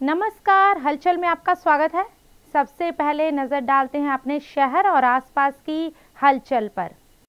नमस्कार, हलचल में आपका स्वागत है। सबसे पहले नजर डालते हैं अपने शहर और आसपास की हलचल पर।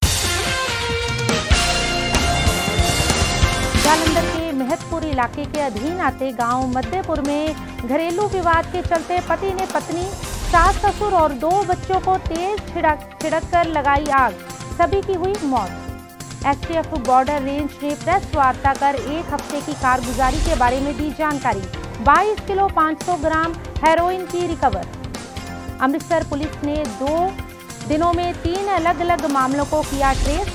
जालंधर के मेहतपुर इलाके के अधीन आते गांव मध्यपुर में घरेलू विवाद के चलते पति ने पत्नी, सास ससुर और 2 बच्चों को तेज छिड़क कर लगाई आग, सभी की हुई मौत। एसटीएफ बॉर्डर रेंज ने प्रेस वार्ता कर 1 हफ्ते की कारगुजारी के बारे में दी जानकारी। 22 किलो 500 ग्राम हेरोइन की रिकवर। अमृतसर पुलिस ने 2 दिनों में 3 अलग अलग मामलों को किया ट्रेस।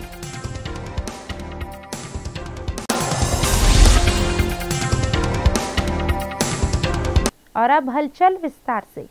और अब हलचल विस्तार से।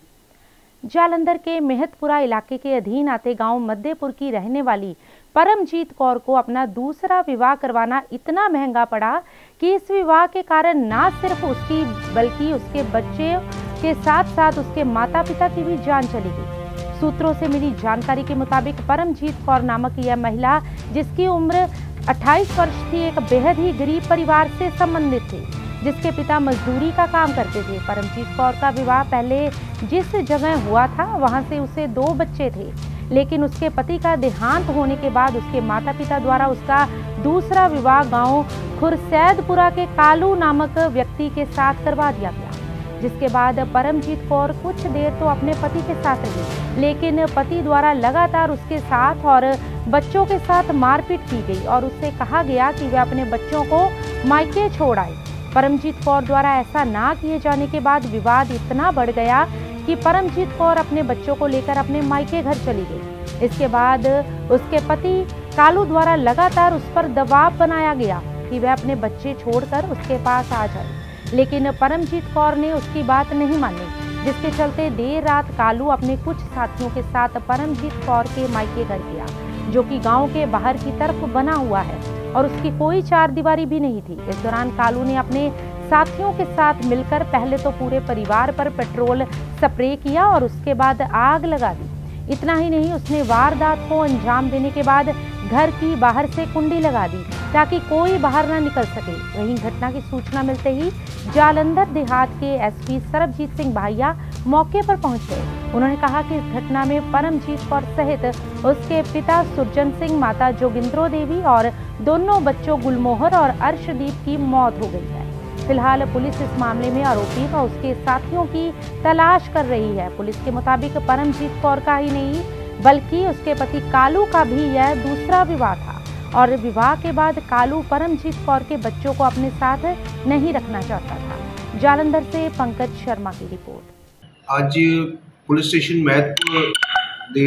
जालंधर के मेहतपुरा इलाके के अधीन आते गांव मध्यपुर की रहने वाली परमजीत कौर को अपना दूसरा विवाह करवाना इतना महंगा पड़ा कि इस विवाह के कारण न सिर्फ उसकी बल्कि उसके बच्चे के साथ साथ उसके माता पिता की भी जान चली गई। सूत्रों से मिली जानकारी के मुताबिक परमजीत कौर नामक यह महिला, जिसकी उम्र 28 वर्ष थी, एक बेहद ही गरीब परिवार से संबंधित थी, जिसके पिता मजदूरी का काम करते थे। परमजीत कौर का विवाह पहले जिस जगह हुआ था वहां से उसे 2 बच्चे थे, लेकिन उसके पति का देहांत होने के बाद उसके माता पिता द्वारा उसका दूसरा विवाह गांव खुरसैदपुरा के कालू नामक व्यक्ति के साथ करवा दिया गया, जिसके बाद परमजीत कौर कुछ देर तो अपने पति के साथ रही, लेकिन पति द्वारा लगातार उसके साथ और बच्चों के साथ मारपीट की गई और उससे कहा गया कि वह अपने बच्चों को मायके छोड़ आए। परमजीत कौर द्वारा ऐसा ना किए जाने के बाद विवाद इतना बढ़ गया कि परमजीत कौर अपने बच्चों को लेकर अपने मायके घर चली गई। इसके बाद उसके पति कालू द्वारा लगातार उस पर दबाव बनाया गया कि वह अपने बच्चे छोड़कर उसके पास आ जाए, लेकिन परमजीत कौर ने उसकी बात नहीं मानी, जिसके चलते देर रात कालू अपने कुछ साथियों के साथ परमजीत कौर के मायके घर गया, जो कि गांव के बाहर की तरफ बना हुआ है और उसकी कोई चारदीवारी भी नहीं थी। इस दौरान कालू ने अपने साथियों के साथ मिलकर पहले तो पूरे परिवार पर पेट्रोल स्प्रे किया और उसके बाद आग लगा दी। इतना ही नहीं, उसने वारदात को अंजाम देने के बाद घर की बाहर से कुंडी लगा दी ताकि कोई बाहर ना निकल सके। वहीं घटना की सूचना मिलते ही जालंधर देहात के एसपी सरबजीत सिंह भाइया मौके पर पहुंचे। उन्होंने कहा कि इस घटना में परमजीत कौर सहित उसके पिता सुरजन सिंह, माता जोगिंद्रो देवी और दोनों बच्चों गुलमोहर और अर्शदीप की मौत हो गई है। फिलहाल पुलिस इस मामले में आरोपी व उसके साथियों की तलाश कर रही है। पुलिस के मुताबिक परमजीत कौर का ही नहीं बल्कि उसके पति कालू का भी यह दूसरा विवाह था और विवाह के बाद कालू परमजीत कौर के बच्चों को अपने साथ नहीं रखना चाहता था। जालंधर से पंकज शर्मा की रिपोर्ट। आज पुलिस स्टेशन महतपुर ਦੇ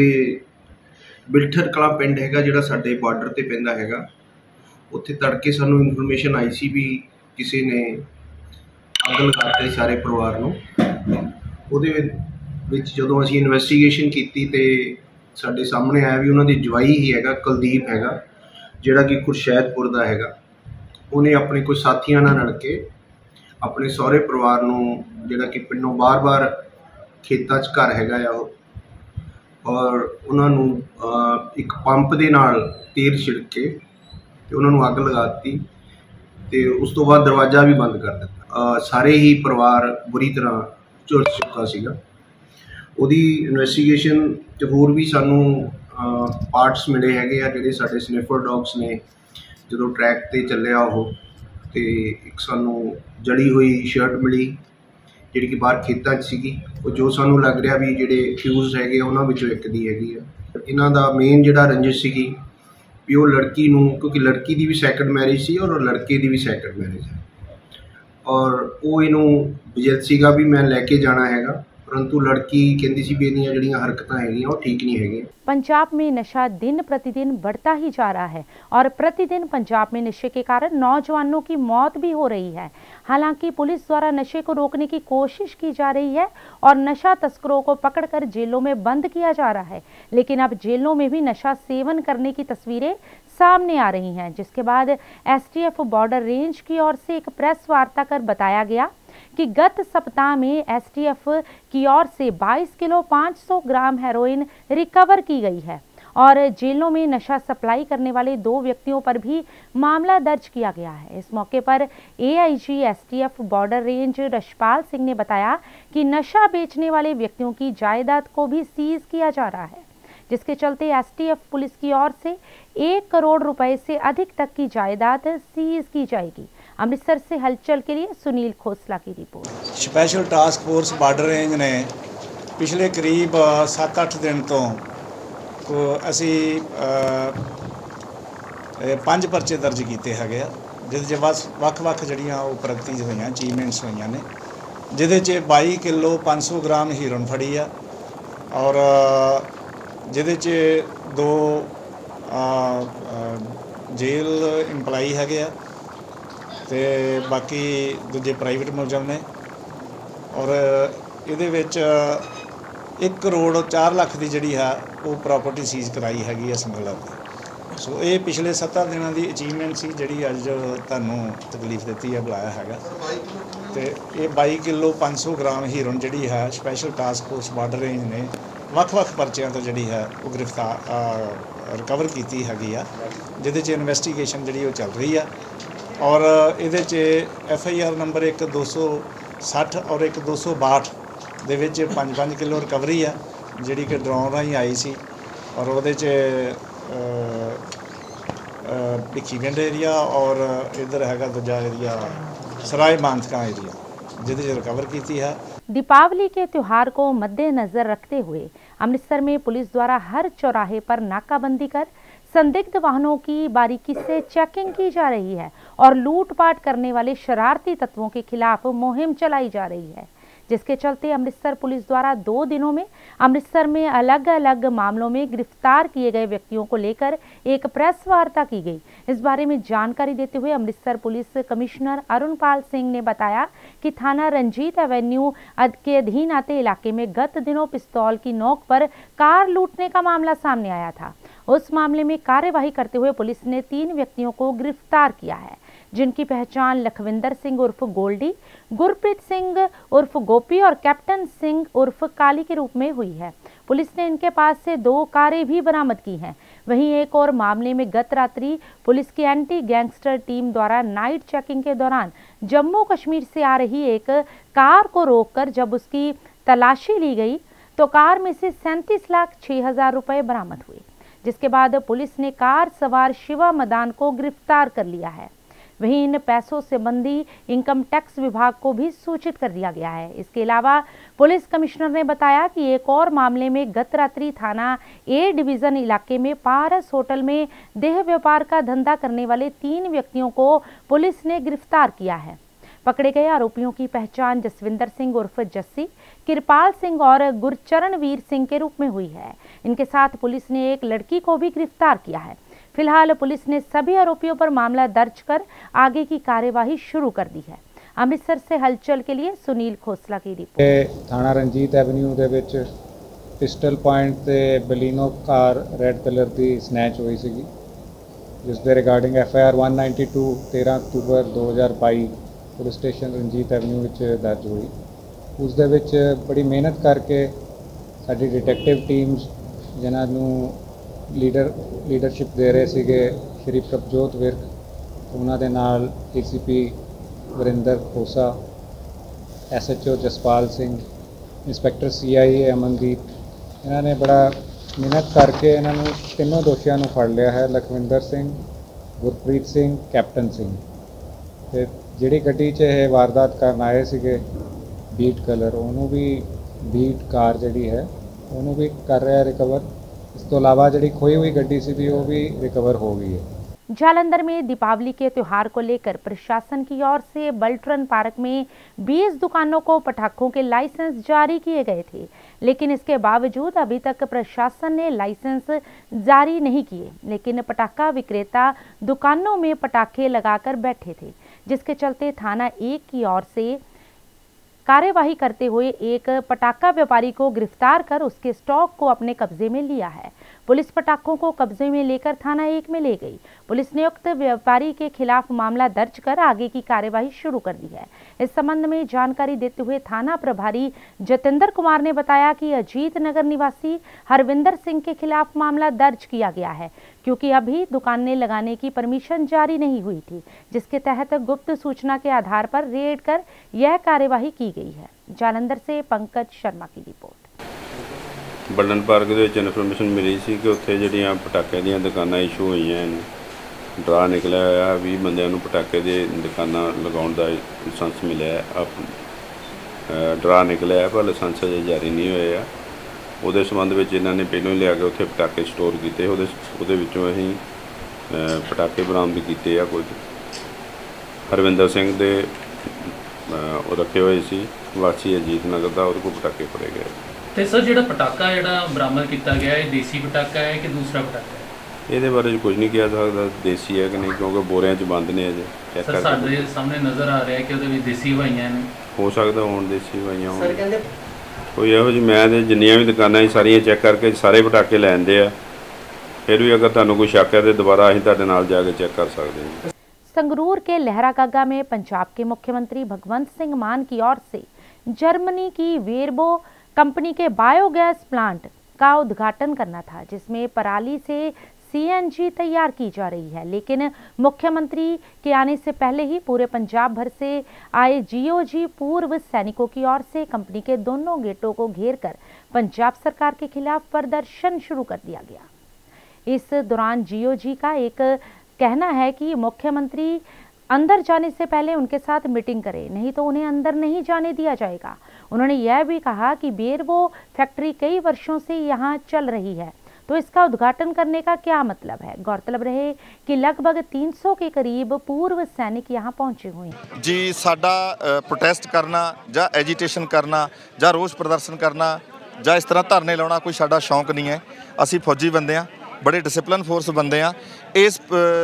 ਬਿਲਠਰ ਕਲਾਂ ਪਿੰਡ ਹੈਗਾ ਜਿਹੜਾ ਸਾਡੇ ਬਾਰਡਰ ਤੇ ਪੈਂਦਾ ਹੈਗਾ, ਉੱਥੇ ਤੜਕੇ ਸਾਨੂੰ ਇਨਫੋਰਮੇਸ਼ਨ ਆਈ ਸੀ ਵੀ ਕਿਸੇ ਨੇ ਅੱਗ ਲਗਾਤੀ ਸਾਰੇ ਪਰਿਵਾਰ ਨੂੰ। ਉਹਦੇ ਵਿੱਚ ਜਦੋਂ ਅਸੀਂ ਇਨਵੈਸਟੀਗੇਸ਼ਨ ਕੀਤੀ ਤੇ ਸਾਡੇ ਸਾਹਮਣੇ ਆਇਆ ਵੀ ਉਹਨਾਂ ਦੀ ਜਵਾਈ ਹੀ ਹੈਗਾ, ਕੁਲਦੀਪ ਹੈਗਾ, ਜਿਹੜਾ ਕਿ ਖੁਰਸ਼ੈਦਪੁਰ ਦਾ ਹੈਗਾ। ਉਹਨੇ ਆਪਣੇ ਕੁਝ ਸਾਥੀਆਂ ਨਾਲ ਰਲ ਕੇ ਆਪਣੇ ਸਹੁਰੇ ਪਰਿਵਾਰ ਨੂੰ, ਜਿਹੜਾ ਕਿ ਪਿੰਡੋਂ ਬਾਰ-ਬਾਰ ਖੇਤਾਂ 'ਚ ਘਰ ਹੈਗਾ ਆ, ਔਰ ਉਹਨਾਂ ਨੂੰ ਇੱਕ ਪੰਪ ਦੇ ਨਾਲ ਤੇਲ ਛਿੜਕ ਕੇ ਤੇ ਉਹਨਾਂ ਨੂੰ ਅੱਗ ਲਗਾ ਦਿੱਤੀ ਤੇ ਉਸ ਤੋਂ ਬਾਅਦ ਦਰਵਾਜ਼ਾ ਵੀ ਬੰਦ ਕਰ ਦਿੱਤਾ। ਸਾਰੇ ਹੀ ਪਰਿਵਾਰ ਬੁਰੀ ਤਰ੍ਹਾਂ ਝੁਲਸ ਚੁੱਕਾ ਸੀਗਾ। ਉਹਦੀ ਇਨਵੈਸਟੀਗੇਸ਼ਨ 'ਚ ਹੋਰ ਵੀ ਸਾਨੂੰ ਪਾਰਟਸ ਮਿਲੇ ਹੈਗੇ ਆ, ਜਿਹੜੇ ਸਾਡੇ ਸਨਿਫਰ ਡੌਗਸ ਨੇ ਜਦੋਂ ਟਰੈਕ 'ਤੇ ਚੱਲਿਆ ਉਹ, ਤੇ ਇੱਕ ਸਾਨੂੰ ਜਲੀ ਹੋਈ ਸ਼ਰਟ ਮਿਲੀ ਜਿਹੜੀ ਕਿ ਬਾਹਰ ਖੇਤਾਂ 'ਚ ਸੀਗੀ। ਉਹ ਜੋ ਸਾਨੂੰ ਲੱਗ ਰਿਹਾ ਵੀ ਜਿਹੜੇ ਫਿਊਜ਼ ਹੈਗੇ ਉਹਨਾਂ ਵਿੱਚੋਂ ਇੱਕ ਦੀ ਹੈਗੀ ਆ। ਇਹਨਾਂ ਦਾ ਮੇਨ ਜਿਹੜਾ ਰੰਜਿਸ਼ ਸੀਗੀ ਵੀ ਉਹ ਲੜਕੀ ਨੂੰ, ਕਿਉਂਕਿ ਲੜਕੀ ਦੀ ਵੀ ਸੈਕੰਡ ਮੈਰਿਜ ਸੀ ਔਰ ਲੜਕੇ ਦੀ ਵੀ ਸੈਕੰਡ ਮੈਰਿਜ ਹੈ, ਔਰ ਉਹ ਇਹਨੂੰ ਵਿਜਿਤ ਸੀਗਾ ਵੀ ਮੈਂ ਲੈ ਕੇ ਜਾਣਾ ਹੈਗਾ, परंतु लड़की कहती सी भी इहदियां जिहड़ियां हरकतां हैगियां वो ठीक नहीं हैगी। पंजाब में नशा दिन प्रतिदिन बढ़ता ही जा रहा है और प्रतिदिन पंजाब में नशे के कारण नौजवानों की मौत भी हो रही है। हालांकि पुलिस द्वारा नशे को रोकने की कोशिश की जा रही है और नशा तस्करों को पकड़कर जेलों में बंद किया जा रहा है, लेकिन अब जेलों में भी नशा सेवन करने की तस्वीरें सामने आ रही हैं, जिसके बाद एसटीएफ बॉर्डर रेंज की ओर से एक प्रेस वार्ता कर बताया गया कि गत सप्ताह में एसटीएफ की ओर से 22 किलो 500 ग्राम हेरोइन रिकवर की गई है और जेलों में नशा सप्लाई करने वाले 2 व्यक्तियों पर भी मामला दर्ज किया गया है। इस मौके पर AIG STF border range Rashpal Singh ने बताया कि नशा बेचने वाले व्यक्तियों की जायदाद को भी सीज किया जा रहा है, जिसके चलते एसटीएफ पुलिस की ओर से 1 करोड़ रुपए से अधिक तक की जायदाद सीज की जाएगी। अमृतसर से हलचल के लिए सुनील खोसला की report. Special task force border range ने पिछले करीब 7-8 दिन तो असी 5 परचे दर्ज किए है, जिहदे ਵੱਖ-ਵੱਖ ਜਿਹੜੀਆਂ ਪ੍ਰਗਤੀਜ਼ ਹੋਈਆਂ, ਅਚੀਵਮੈਂਟਸ ਹੋਈਆਂ ਨੇ, ਜਿਹਦੇ 'ਚ 22 किलो 500 ग्राम ਹੀਰੋਇਨ ਫੜੀ ਆ और ਜਿਹਦੇ 'ਚ 2 जेल इंपलाई हैगे आ ते बाकी दूजे प्राइवेट मुलजम ने और ये 1 करोड़ 4 लाख की जी है वो प्रॉपर्टी सीज कराई हैगी समगलर की। सो ये पिछले 7 दिनों की अचीवमेंट सी जी अज तुहानूं तकलीफ दी है बुलाया हैगा। तो ये 22 किलो 500 ग्राम हीरोइन जी है special task force border range ने ਵੱਖ-ਵੱਖ परचियां तो जी है वो गिरफ्तार रिकवर की हैगी आ, जिहदे च इन्वेस्टिगेशन जी चल रही है और ये FIR नंबर 1 260 और 1 262 दे विच 5-5 किलो रिकवरी है जी कि ड्रोन राही आई सी और वो भिखीविंड एरिया और इधर हैगा दूजा एरिया सराय मानसका एरिया जिहदे रिकवर की है। दीपावली के त्यौहार को मद्देनजर रखते हुए अमृतसर में पुलिस द्वारा हर चौराहे पर नाकाबंदी कर संदिग्ध वाहनों की बारीकी से चेकिंग की जा रही है और लूटपाट करने वाले शरारती तत्वों के खिलाफ मुहिम चलाई जा रही है, जिसके चलते अमृतसर पुलिस द्वारा 2 दिनों में अमृतसर में अलग अलग मामलों में गिरफ्तार किए गए व्यक्तियों को लेकर एक प्रेस वार्ता की गई। इस बारे में जानकारी देते हुए अमृतसर पुलिस कमिश्नर अरुणपाल सिंह ने बताया कि थाना रंजीत एवेन्यू के अधीन आते इलाके में गत दिनों पिस्तौल की नोक पर कार लूटने का मामला सामने आया था। उस मामले में कार्यवाही करते हुए पुलिस ने 3 व्यक्तियों को गिरफ्तार किया है, जिनकी पहचान लखविंदर सिंह उर्फ गोल्डी, गुरप्रीत सिंह उर्फ गोपी और कैप्टन सिंह उर्फ काली के रूप में हुई है। पुलिस ने इनके पास से 2 कारें भी बरामद की हैं। वहीं एक और मामले में गत रात्रि पुलिस की एंटी गैंगस्टर टीम द्वारा नाइट चेकिंग के दौरान जम्मू कश्मीर से आ रही एक कार को रोककर जब उसकी तलाशी ली गई तो कार में से 37,06,000 रुपए बरामद हुए, जिसके बाद पुलिस ने कार सवार शिवा मदान को गिरफ्तार कर लिया है। वहीं इन पैसों संबंधी इनकम टैक्स विभाग को भी सूचित कर दिया गया है। इसके अलावा पुलिस कमिश्नर ने बताया कि एक और मामले में गत रात्रि थाना ए डिवीजन इलाके में पारस होटल में देह व्यापार का धंधा करने वाले 3 व्यक्तियों को पुलिस ने गिरफ्तार किया है। पकड़े गए आरोपियों की पहचान जसविंदर सिंह उर्फ जस्सी, कृपाल सिंह और गुरचरणवीर सिंह के रूप में हुई है। इनके साथ पुलिस ने एक लड़की को भी गिरफ्तार किया है। फिलहाल पुलिस ने सभी आरोपियों पर मामला दर्ज कर आगे की कार्यवाही शुरू कर दी है। अमृतसर से हलचल के लिए सुनील खोसला की रिपोर्ट। थाना रंजीत एवेन्यू दे विच पिस्टल पॉइंट ते बलीनो कार रेड कलर की स्नैच हुई सी, जिस दे रिगार्डिंग FIR 192 13 अक्तूबर 2022 पुलिस स्टेशन रंजीत एवेन्यू विच दर्ज हुई। उस दे विच बड़ी मेहनत करके साडी डिटेक्टिव टीम्स जिन्होंने लीडरशिप दे रहे सीगे श्री प्रभजोत विर्क, उन्होंने नाल ACP Varinder Khosa, SHO Jaspal Singh, inspector CIA Amandeep, इन्होंने बड़ा मेहनत करके इन्होंने 3 दोषियों को फड़ लिया है, लखविंदर सिंह, गुरप्रीत सिंह, कैप्टन सिंह। तो जिहड़ी गड्डी 'च ये वारदात करन आए सीगे बीट कलर, उन्होंने भी बीट कार जिहड़ी है उन्होंने भी कर रहा है रिकवर। इस तो अलावा जी खोई हुई गड्डी सी भी वो भी रिकवर हो गई है। जालंधर में दीपावली के त्योहार को लेकर प्रशासन की ओर से बल्ट्रन पार्क में 20 दुकानों को पटाखों के लाइसेंस जारी किए गए थे, लेकिन इसके बावजूद अभी तक प्रशासन ने लाइसेंस जारी नहीं किए। लेकिन पटाखा विक्रेता दुकानों में पटाखे लगाकर बैठे थे, जिसके चलते थाना 1 की ओर से कार्यवाही करते हुए एक पटाखा व्यापारी को गिरफ्तार कर उसके स्टॉक को अपने कब्जे में लिया है। पुलिस पटाखों को कब्जे में लेकर थाना 1 में ले गई। पुलिस ने उक्त व्यापारी के खिलाफ मामला दर्ज कर आगे की कार्यवाही शुरू कर दी है। इस संबंध में जानकारी देते हुए थाना प्रभारी जतेंद्र कुमार ने बताया कि अजीत नगर निवासी हरविंदर सिंह के खिलाफ मामला दर्ज किया गया है, क्योंकि अभी दुकानें लगाने की परमिशन जारी नहीं हुई थी, जिसके तहत गुप्त सूचना के आधार पर रेड कर यह कार्यवाही की गई है। जालंधर से पंकज शर्मा की रिपोर्ट। बल्डन पार्क ਦੇ ਵਿੱਚ ਇਨਫੋਰਮੇਸ਼ਨ ਮਿਲੀ ਸੀ ਕਿ ਉੱਥੇ ਜਿਹੜੀਆਂ ਪਟਾਕੇ ਦੀਆਂ ਦੁਕਾਨਾਂ ਇਸ਼ੂ ਹੋਈਆਂ ਨੇ, ਡਰਾ ਨਿਕਲਿਆ ਹੋਇਆ 20 ਬੰਦਿਆਂ ਨੂੰ ਪਟਾਕੇ ਦੇ ਦੁਕਾਨਾਂ ਲਗਾਉਣ ਦਾ ਲਾਇਸੈਂਸ ਮਿਲਿਆ ਡਰਾ ਨਿਕਲਿਆ ਪਰ ਲਾਇਸੈਂਸ ਅਜੇ ਜਾਰੀ ਨਹੀਂ ਹੋਇਆ। ਉਹਦੇ ਸੰਬੰਧ ਵਿੱਚ ਇਹਨਾਂ ਨੇ ਪਹਿਲਾਂ ਹੀ ਲਿਆ ਕੇ ਉੱਥੇ ਪਟਾਕੇ ਸਟੋਰ ਕੀਤੇ। ਉਹਦੇ ਵਿੱਚੋਂ ਅਸੀਂ ਪਟਾਕੇ ਬਰਾਮਦ ਕੀਤੇ ਆ। ਕੁਝ ਹਰਵਿੰਦਰ ਸਿੰਘ ਦੇ ਉਹ ਰੱਖੇ ਹੋਏ ਸੀ, ਵਾਸੀ ਅਜੀਤ ਨਗਰ ਦਾ, ਉਹਦੇ ਕੋਲ ਪਟਾਕੇ ਫੜੇ ਗਏ। ਤੇ ਸਰ ਜਿਹੜਾ ਪਟਾਕਾ ਜਿਹੜਾ ਬਰਾਮਦ ਕੀਤਾ ਗਿਆ ਇਹ ਦੇਸੀ ਪਟਾਕਾ ਹੈ ਕਿ ਦੂਸਰਾ ਪਟਾਕਾ ਹੈ? ਇਹਦੇ ਬਾਰੇ ਕੁਝ ਨਹੀਂ ਕਿਹਾ ਸਕਦਾ ਦੇਸੀ ਹੈ ਕਿ ਨਹੀਂ, ਕਿਉਂਕਿ ਬੋਰਿਆਂ 'ਚ ਬੰਦ ਨੇ ਅਜੇ। ਸਰ ਸਾਡੇ ਸਾਹਮਣੇ ਨਜ਼ਰ ਆ ਰਿਹਾ ਕਿ ਉਹਦੇ ਵਿੱਚ ਦੇਸੀ ਹਵਾਈਆਂ ਨੇ। ਹੋ ਸਕਦਾ ਹੁਣ ਦੇਸੀ ਹਵਾਈਆਂ ਹੋਣ। ਸਰ ਕਹਿੰਦੇ ਕੋਈ ਇਹੋ ਜਿਹੀ ਮੈਂ ਤੇ ਜਿੰਨੀਆਂ ਵੀ ਦੁਕਾਨਾਂ ਸੀ ਸਾਰੀਆਂ ਚੈੱਕ ਕਰਕੇ ਸਾਰੇ ਪਟਾਕੇ ਲੈ ਆਂਦੇ ਆ। ਫਿਰ ਵੀ ਅਗਰ ਤੁਹਾਨੂੰ ਕੋਈ ਸ਼ੱਕ ਹੈ तो दोबारा ਅਸੀਂ ਤੁਹਾਡੇ ਨਾਲ ਜਾ ਕੇ ਚੈੱਕ कर सकते हैं। संगरूर के लहरागागा में पंजाब के मुख्यमंत्री भगवंत सिंह मान की ओर से जर्मनी की वेरबो कंपनी के बायोगैस प्लांट का उद्घाटन करना था, जिसमें पराली से CNG तैयार की जा रही है। लेकिन मुख्यमंत्री के आने से पहले ही पूरे पंजाब भर से आए GOG पूर्व सैनिकों की ओर से कंपनी के दोनों गेटों को घेर कर पंजाब सरकार के खिलाफ प्रदर्शन शुरू कर दिया गया। इस दौरान GOG का एक कहना है कि मुख्यमंत्री अंदर जाने से पहले उनके साथ मीटिंग करें, नहीं तो उन्हें अंदर नहीं जाने दिया जाएगा। उन्होंने यह भी कहा कि बेरबो फैक्ट्री कई वर्षों से यहाँ चल रही है, तो इसका उद्घाटन करने का क्या मतलब है। गौरतलब रहे कि लगभग 300 के करीब पूर्व सैनिक यहाँ पहुंचे हुए हैं। जी साडा प्रोटेस्ट करना ਜਾਂ एजिटेशन करना ਜਾਂ रोष प्रदर्शन करना ਜਾਂ इस तरह धरने लाना कोई साडा शौक नहीं है। असी फौजी बंदे हाँ, बड़े डिसिपलिन फोर्स बंदे हाँ। इस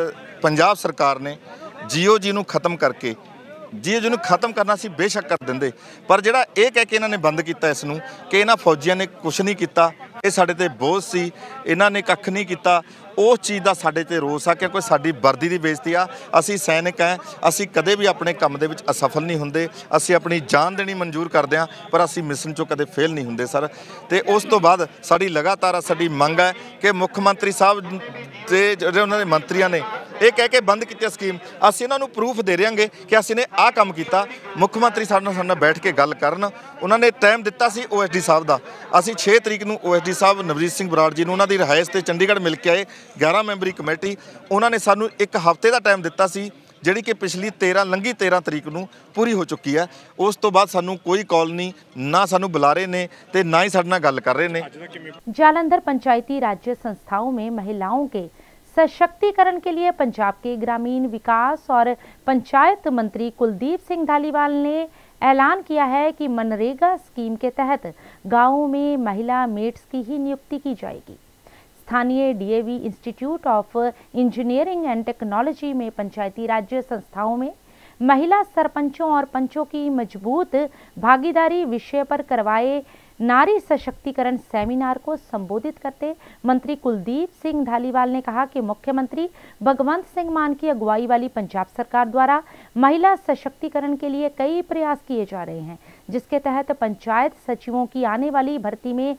पंजाब सरकार ने GOG ਨੂੰ खत्म करके GOG ਨੂੰ खत्म करना सी बेशक कर देंगे, पर ਜਿਹੜਾ ਇਹ ਕਹਿ ਕੇ ਇਹਨਾਂ ਨੇ ਬੰਦ ਕੀਤਾ ਇਸ ਨੂੰ ਕਿ ਇਹਨਾਂ ਫੌਜੀਆਂ ਨੇ ਕੁਝ ਨਹੀਂ ਕੀਤਾ, ਇਹ ਸਾਡੇ ਤੇ ਬੋਝ ਸੀ, ਇਹਨਾਂ ਨੇ ਕੱਖ ਨਹੀਂ ਕੀਤਾ। ਉਸ ਚੀਜ਼ ਦਾ ਸਾਡੇ ਤੇ ਰੋਸ ਆ, ਕਿਉਂਕਿ ਸਾਡੀ ਵਰਦੀ ਦੀ ਬੇਇੱਜ਼ਤੀ ਆ। ਅਸੀਂ ਸੈਨਿਕ ਹਾਂ, ਅਸੀਂ ਕਦੇ ਵੀ ਆਪਣੇ ਕੰਮ ਦੇ ਵਿੱਚ ਅਸਫਲ ਨਹੀਂ ਹੁੰਦੇ। ਅਸੀਂ ਆਪਣੀ ਜਾਨ ਦੇਣੀ ਮਨਜ਼ੂਰ ਕਰਦੇ ਹਾਂ, ਪਰ ਅਸੀਂ ਮਿਸ਼ਨ 'ਚੋਂ ਕਦੇ ਫੇਲ ਨਹੀਂ ਹੁੰਦੇ ਸਰ। ਤੇ ਉਸ ਤੋਂ ਬਾਅਦ ਸਾਡੀ ਲਗਾਤਾਰ ਸਾਡੀ ਮੰਗ ਹੈ ਕਿ ਮੁੱਖ ਮੰਤਰੀ ਸਾਹਿਬ ਤੇ ਜਿਹੜੇ ਉਹਨਾਂ ਦੇ ਮੰਤਰੀਆਂ ਨੇ ਇਹ ਕਹਿ ਕੇ ਬੰਦ ਕੀਤੀ ਸਕੀਮ, ਅਸੀਂ ਇਹਨਾਂ ਨੂੰ ਪ੍ਰੂਫ ਦੇ ਦਿਆਂਗੇ ਕਿ ਅਸੀਂ ਨੇ ਆਹ ਕੰਮ ਕੀਤਾ। ਮੁੱਖ ਮੰਤਰੀ ਸਾਡੇ ਨਾਲ ਬੈਠ ਕੇ ਗੱਲ ਕਰਨ। ਉਹਨਾਂ ਨੇ ਟਾਈਮ ਦਿੱਤਾ ਸੀ OSD ਸਾਹਿਬ ਦਾ। ਅਸੀਂ 6 ਤਰੀਕ ਨੂੰ OSD ਸਾਹਿਬ ਨਵਜੀਤ ਸਿੰਘ ਬਰਾੜ ਜੀ ਨੂੰ ਉਹਨਾਂ ਦੀ ਰਿਹਾਇਸ਼ ਤੇ ਚੰਡੀਗੜ੍ਹ ਮਿਲ ਕੇ ਆਏ। 11 ਮੈਂਬਰੀ ਕਮੇਟੀ, ਉਹਨਾਂ ਨੇ ਸਾਨੂੰ ਇੱਕ ਹਫ਼ਤੇ ਦਾ ਟਾਈਮ ਦਿੱਤਾ ਸੀ, ਜਿਹੜੀ ਕਿ ਪਿਛਲੀ 13 ਤਰੀਕ ਨੂੰ पूरी हो चुकी है। उस तो बाद सानू कोई कॉल नहीं, ना सानू बुला रहे ने ते ना ही साडे नाल गल कर रहे ने। जालंधर पंचायती राज्य संस्थाओं में महिलाओं के सशक्तिकरण के लिए पंजाब के ग्रामीण विकास और पंचायत मंत्री कुलदीप सिंह धालीवाल ने ऐलान किया है कि मनरेगा स्कीम के तहत गाँवों में महिला मेड्स की ही नियुक्ति की जाएगी। स्थानीय DAV institute of engineering and technology में पंचायती राज्य संस्थाओं में महिला सरपंचों और पंचों की मजबूत भागीदारी विषय पर करवाए नारी सशक्तिकरण सेमिनार को संबोधित करते मंत्री कुलदीप सिंह धालीवाल ने कहा कि मुख्यमंत्री भगवंत सिंह मान की अगुवाई वाली पंजाब सरकार द्वारा महिला सशक्तिकरण के लिए कई प्रयास किए जा रहे हैं, जिसके तहत पंचायत सचिवों की आने वाली भर्ती में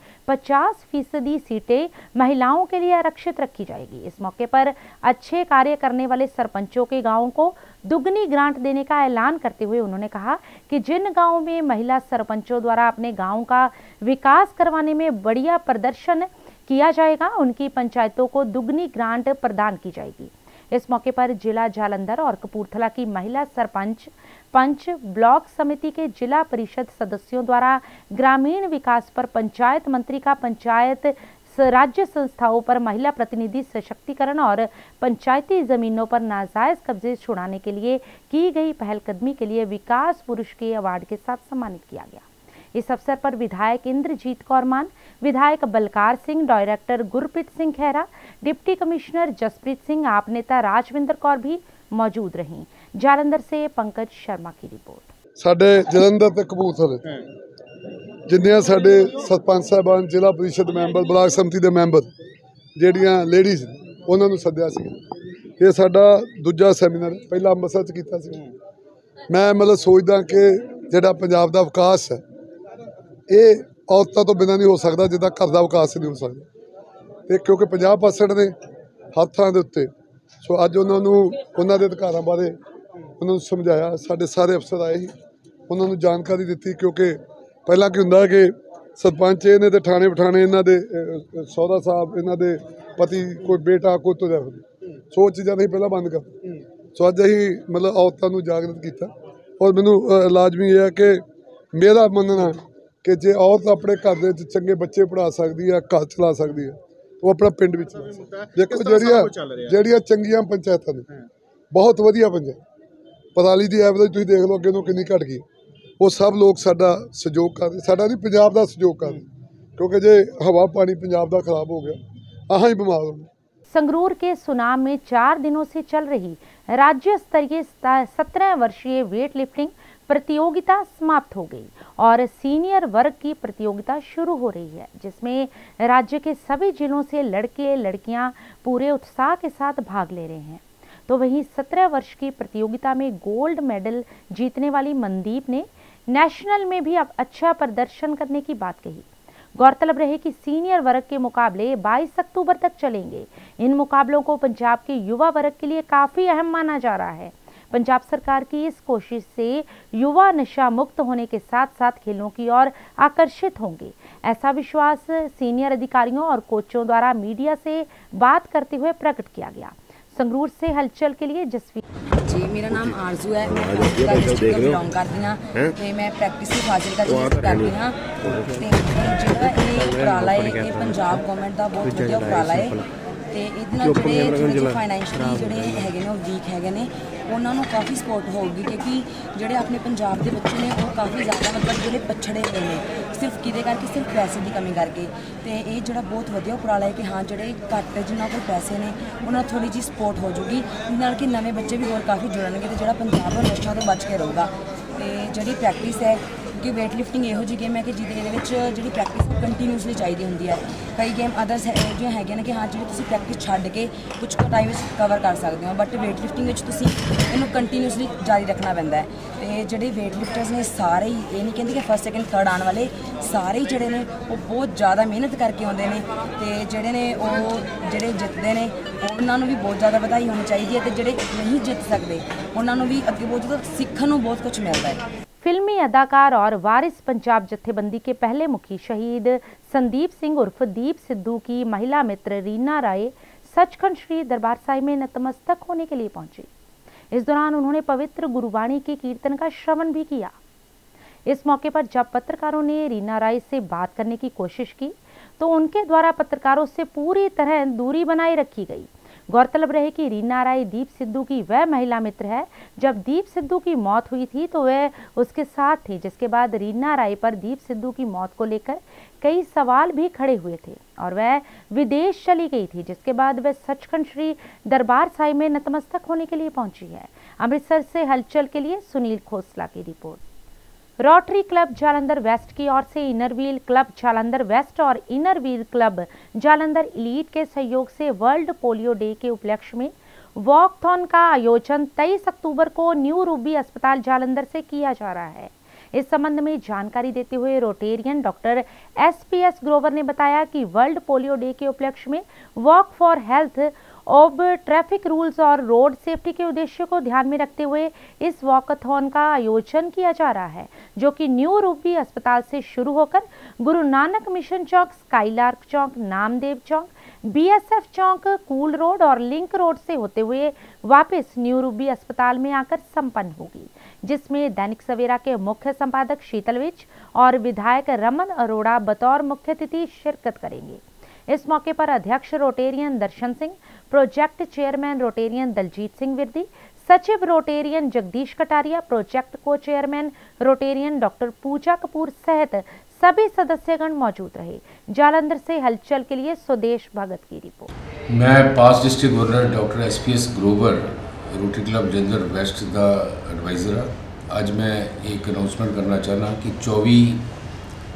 50% सीटें महिलाओं के लिए आरक्षित रखी जाएगी। इस मौके पर अच्छे कार्य करने वाले सरपंचों के गांवों को दुगनी ग्रांट देने का ऐलान करते हुए उन्होंने कहा कि जिन गांवों में महिला सरपंचों द्वारा अपने गांव का विकास करवाने में बढ़िया प्रदर्शन किया जाएगा, उनकी पंचायतों को दुगनी ग्रांट प्रदान की जाएगी। इस मौके पर जिला जालंधर और कपूरथला की महिला सरपंच, पंच, ब्लॉक समिति के जिला परिषद सदस्यों द्वारा ग्रामीण विकास पर पंचायत मंत्री का पंचायत राज्य संस्थाओं पर महिला प्रतिनिधि सशक्तिकरण और पंचायती जमीनों पर नाजायज कब्जे छुड़ाने के लिए की गई पहलकदमी के लिए विकास पुरुष के अवार्ड के साथ सम्मानित किया गया। इस अवसर पर विधायक इंद्रजीत कौर मान, विधायक Balkar Singh, director Gurpreet Singh Khaira, deputy commissioner Jaspreet Singh, AAP नेता राजविंदर कौर भी मौजूद रहीं। जालंधर से पंकज शर्मा की रिपोर्ट। साडे जलंधर ते कपूरथले जिन्ने साडे सरपंच साहबान, जिला परिषद मैंबर, ब्लॉक समिति के मैंबर ਜਿਹੜੀਆਂ ਲੇਡੀਜ਼ ਉਹਨਾਂ ਨੂੰ ਸੱਦਿਆ ਸੀ। ਇਹ ਸਾਡਾ ਦੂਜਾ ਸੈਮੀਨਾਰ, ਪਹਿਲਾ ਅੰਮ੍ਰਿਤਸਰ 'ਚ ਕੀਤਾ ਸੀ। ਮੈਂ ਮਤਲਬ ਸੋਚਦਾ ਕਿ ਜਿਹੜਾ ਪੰਜਾਬ ਦਾ ਵਿਕਾਸ ਹੈ ਇਹ ਔਰਤਾਂ ਤੋਂ ਬਿਨਾਂ ਨਹੀਂ ਹੋ ਸਕਦਾ, ਜਿੱਦਾਂ ਘਰ ਦਾ ਵਿਕਾਸ ਨਹੀਂ ਹੋ ਸਕਦਾ। ਤੇ ਕਿਉਂਕਿ 50% ਨੇ ਹਰ ਥਾਂ ਦੇ ਉੱਤੇ, ਸੋ ਅੱਜ ਉਹਨਾਂ ਨੂੰ ਉਹਨਾਂ ਦੇ ਅਧਿਕਾਰਾਂ ਬਾਰੇ ਉਹਨਾਂ ਨੂੰ ਸਮਝਾਇਆ। ਸਾਡੇ ਸਾਰੇ ਅਫਸਰ ਆਏ ਸੀ, ਉਹਨਾਂ ਨੂੰ ਜਾਣਕਾਰੀ ਦਿੱਤੀ। ਕਿਉਂਕਿ ਪਹਿਲਾਂ ਕੀ ਹੁੰਦਾ ਕਿ ਸਰਪੰਚ ਇਹਨੇ ਤੇ ਥਾਣੇ ਬਿਠਾਣੇ ਇਹਨਾਂ ਦੇ ਸਹੁਰਾ ਸਾਹਿਬ, ਇਹਨਾਂ ਦੇ ਪਤੀ, ਕੋਈ ਬੇਟਾ, ਕੋਈ ਤੁਰਿਆ ਫਿਰਦਾ, ਸੋ ਚੀਜ਼ਾਂ ਅਸੀਂ ਪਹਿਲਾਂ ਬੰਦ ਕਰ। ਸੋ ਅੱਜ ਅਸੀਂ ਮਤਲਬ ਔਰਤਾਂ ਨੂੰ ਜਾਗਰਤ ਕੀਤਾ। ਔਰ ਮੈਨੂੰ ਲਾਜ਼ਮੀ ਇਹ ਹੈ ਕਿ ਮੇਰਾ ਮੰਨਣਾ ਕਿ ਜੇ ਔਰਤ ਆਪਣੇ ਘਰ ਦੇ ਵਿੱਚ ਚੰਗੇ ਬੱਚੇ ਪੜ੍ਹਾ ਸਕਦੀ ਹੈ, ਘਰ ਚਲਾ ਸਕਦੀ ਹੈ, ਉਹ ਆਪਣਾ ਪਿੰਡ ਵਿੱਚ ਚਲਾ ਸਕਦੀ ਹੈ। ਦੇਖੋ ਜਿਹੜੀਆਂ ਚੰਗੀਆਂ ਪੰਚਾਇਤਾਂ ਨੇ, ਬਹੁਤ ਵਧੀਆ ਪੰਚਾਇਤ, ਪਰਾਲੀ ਦੀ ਐਵਰੇਜ ਤੁਸੀਂ ਦੇਖ ਲਓ ਅੱਗੇ ਨੂੰ ਕਿੰਨੀ ਘਟ ਗਈ। ਉਹ ਸਭ ਲੋਕ ਸਾਡਾ ਸਹਿਯੋਗ ਕਰਦੇ, ਸਾਡਾ ਨਹੀਂ ਪੰਜਾਬ ਦਾ ਸਹਿਯੋਗ ਕਰਦੇ। क्योंकि जे हवा पानी पंजाब का खराब हो गया अहाँ ही बीमार हो। संगरूर के सुनाम में 4 दिनों से चल रही राज्य स्तरीय 17 वर्षीय वेट लिफ्टिंग प्रतियोगिता समाप्त हो गई और सीनियर वर्ग की प्रतियोगिता शुरू हो रही है, जिसमें राज्य के सभी जिलों से लड़के लड़कियां पूरे उत्साह के साथ भाग ले रहे हैं। तो वहीं 17 वर्ष की प्रतियोगिता में गोल्ड मेडल जीतने वाली मनदीप ने नेशनल में भी अब अच्छा प्रदर्शन करने की बात कही। गौरतलब रहे कि सीनियर वर्ग के मुकाबले 22 अक्टूबर तक चलेंगे। इन मुकाबलों को पंजाब के युवा वर्ग के लिए काफ़ी अहम माना जा रहा है। पंजाब सरकार की इस कोशिश से युवा नशा मुक्त होने के साथ साथ खेलों की ओर आकर्षित होंगे, ऐसा विश्वास सीनियर अधिकारियों और कोचों द्वारा मीडिया से बात करते हुए प्रकट किया गया। संगरूर से हलचल के लिए जसवीर जी, मेरा नाम आरजू है, मैं फाजिलका डिस्ट्रिक्ट बिलोंग करती हाँ ते मैं प्रैक्टिस भी फाजिलका करती हाँ। ਜਿਹੜਾ ਇਹ ਉਪਰਾਲਾ ਹੈ ਇਹ ਪੰਜਾਬ ਗਵਰਨਮੈਂਟ ਦਾ ਬਹੁਤ ਵਧੀਆ ਉਪਰਾਲਾ ਹੈ ਤੇ ਇਹਦੇ ਨਾਲ ਜਿਹੜੇ ਫਾਈਨੈਂਸ਼ਲੀ ਜਿਹੜੇ ਹੈਗੇ ਨੇ ਉਹ ਵੀਕ ਹੈਗੇ ਨੇ ਉਹਨਾਂ ਨੂੰ ਕਾਫੀ ਸਪੋਰਟ ਹੋਊਗੀ, ਕਿਉਂਕਿ ਜਿਹੜੇ ਆਪਣੇ ਪੰਜਾਬ ਦੇ ਬੱਚੇ ਨੇ ਉਹ ਕਾਫੀ ਜ਼ਿਆਦਾ ਮਤਲਬ ਜਿਹੜੇ ਪਛੜੇ ਹੋਏ ਨੇ ਸਿਰਫ ਕਿਹਦੇ ਕਰਕੇ, ਸਿਰਫ ਪੈਸੇ ਦੀ ਕਮੀ ਕਰਕੇ। ਤੇ ਇਹ ਜਿਹੜਾ ਬਹੁਤ ਵਧੀਆ ਉਪਰਾਲਾ ਹੈ ਕਿ ਹਾਂ ਜਿਹੜੇ ਘੱਟ ਜਿਨ੍ਹਾਂ ਕੋਲ ਪੈਸੇ ਨੇ ਉਹਨਾਂ ਨੂੰ ਥੋੜੀ ਜਿਹੀ ਸਪੋਰਟ ਹੋ ਜੂਗੀ, ਨਾਲ ਕਿ ਨਵੇਂ ਬੱਚੇ ਵੀ ਹੋਰ ਕਾਫੀ ਜੁੜਨਗੇ ਤੇ ਜਿਹੜਾ ਪੰਜਾਬ ਉਹ ਨਸ਼ਿਆਂ ਤੋਂ ਬਚ ਕੇ ਰਹੂਗਾ। ਤੇ ਜਿਹੜੀ ਪ੍ਰੈਕਟਿਸ ਹੈ ਕਿ ਵੇਟ ਲਿਫਟਿੰਗ ਇਹੋ ਜਿਹੀ ਗੇਮ ਹੈ ਕਿ ਜਿਹਦੇ ਵਿੱਚ ਜਿਹੜੀ ਪ੍ਰੈਕਟਿਸ ਕੰਟੀਨਿਊਸਲੀ ਚਾਹੀਦੀ ਹੁੰਦੀ ਹੈ। ਕਈ ਗੇਮ ਅਦਰਸ ਜਿਹੜੀਆਂ ਹੈਗੀਆਂ ਨੇ ਕਿ ਹਾਂ ਜਿਹੜੀ ਤੁਸੀਂ ਪ੍ਰੈਕਟਿਸ ਛੱਡ ਕੇ ਕੁਝ ਟਾਈਮ ਵਿੱਚ ਕਵਰ ਕਰ ਸਕਦੇ ਹੋ, ਬਟ ਵੇਟ ਲਿਫਟਿੰਗ ਵਿੱਚ ਤੁਸੀਂ ਇਹਨੂੰ ਕੰਟੀਨਿਊਸਲੀ ਜਾਰੀ ਰੱਖਣਾ ਪੈਂਦਾ ਹੈ। ਤੇ ਜਿਹੜੇ ਵੇਟ ਲਿਫਟਰਸ ਨੇ ਸਾਰੇ ਹੀ ਇਹ ਨਹੀਂ ਕਹਿੰਦੇ ਕਿ ਫਸਟ ਸੈਕਿੰਡ ਥਰਡ ਆਉਣ ਵਾਲੇ, ਸਾਰੇ ਹੀ ਜਿਹੜੇ ਨੇ ਉਹ ਬਹੁਤ ਜ਼ਿਆਦਾ ਮਿਹਨਤ ਕਰਕੇ ਆਉਂਦੇ ਨੇ ਤੇ ਜਿਹੜੇ ਨੇ ਉਹ ਜਿਹੜੇ ਜਿੱਤਦੇ ਨੇ ਉਹਨਾਂ ਨੂੰ ਵੀ ਬਹੁਤ ਜ਼ਿਆਦਾ ਵਧਾਈ ਹੋਣੀ ਚਾਹੀਦੀ ਹੈ ਤੇ ਜਿਹੜੇ ਨਹੀਂ ਜਿੱਤ ਸਕਦੇ ਉਹਨਾਂ ਨੂੰ ਵੀ ਅੱਗੇ ਬਹੁਤ ਜ਼ਿਆਦਾ ਸਿੱਖਣ ਨੂੰ ਬਹੁਤ ਕੁਝ मिलता है। फिल्मी अदाकार और वारिस पंजाब जत्थेबंदी के पहले मुखी शहीद संदीप सिंह उर्फ दीप सिद्धू की महिला मित्र रीना राय सचखंड श्री दरबार साहिब में नतमस्तक होने के लिए पहुंची। इस दौरान उन्होंने पवित्र गुरुवाणी के कीर्तन का श्रवण भी किया। इस मौके पर जब पत्रकारों ने रीना राय से बात करने की कोशिश की तो उनके द्वारा पत्रकारों से पूरी तरह दूरी बनाए रखी गई। गौरतलब रहे कि रीना राय दीप सिद्धू की वह महिला मित्र है जब दीप सिद्धू की मौत हुई थी तो वह उसके साथ थी, जिसके बाद रीना राय पर दीप सिद्धू की मौत को लेकर कई सवाल भी खड़े हुए थे और वह विदेश चली गई थी, जिसके बाद वह सचखंड श्री दरबार साहिब में नतमस्तक होने के लिए पहुंची है। अमृतसर से हलचल के लिए सुनील खोसला की report. Rotary club Jalandhar west की ओर से inner wheel club Jalandhar west और inner wheel club Jalandhar elite के सहयोग से वर्ल्ड पोलियो डे के उपलक्ष्य में वॉकथॉन का आयोजन 23 अक्टूबर को न्यू रूबी अस्पताल जालंधर से किया जा रहा है। इस संबंध में जानकारी देते हुए रोटेरियन डॉक्टर SPS ग्रोवर ने बताया कि वर्ल्ड पोलियो डे के उपलक्ष्य में walk for health of traffic rules और रोड सेफ्टी के उद्देश्य को ध्यान में रखते हुए इस वॉकथॉन का आयोजन किया जा रहा है, जो कि न्यू रूबी अस्पताल से शुरू होकर Guru Nanak mission Chowk, Skylark Chowk, Namdev Chowk, BSF Chowk, cool road और लिंक रोड से होते हुए वापस न्यू रूबी अस्पताल में आकर संपन्न होगी, जिसमें दैनिक सवेरा के मुख्य संपादक शीतल विज और विधायक रमन अरोड़ा बतौर मुख्य अतिथि शिरकत करेंगे। इस मौके पर अध्यक्ष rotarian Darshan Singh, project chairman rotarian Daljit Singh Virdi, सचिव रोटेरियन जगदीश कटारिया, प्रोजेक्ट को chairman rotarian doctor Pooja Kapoor सहित सभी सदस्यगण मौजूद रहे। जालंधर से हलचल के लिए सुदेश भगत की रिपोर्ट। मैं past district governor doctor SPS Grover rotary club Jalandhar west का एडवाइज़र। आज मैं एक अनाउंसमेंट करना चाहना कि 24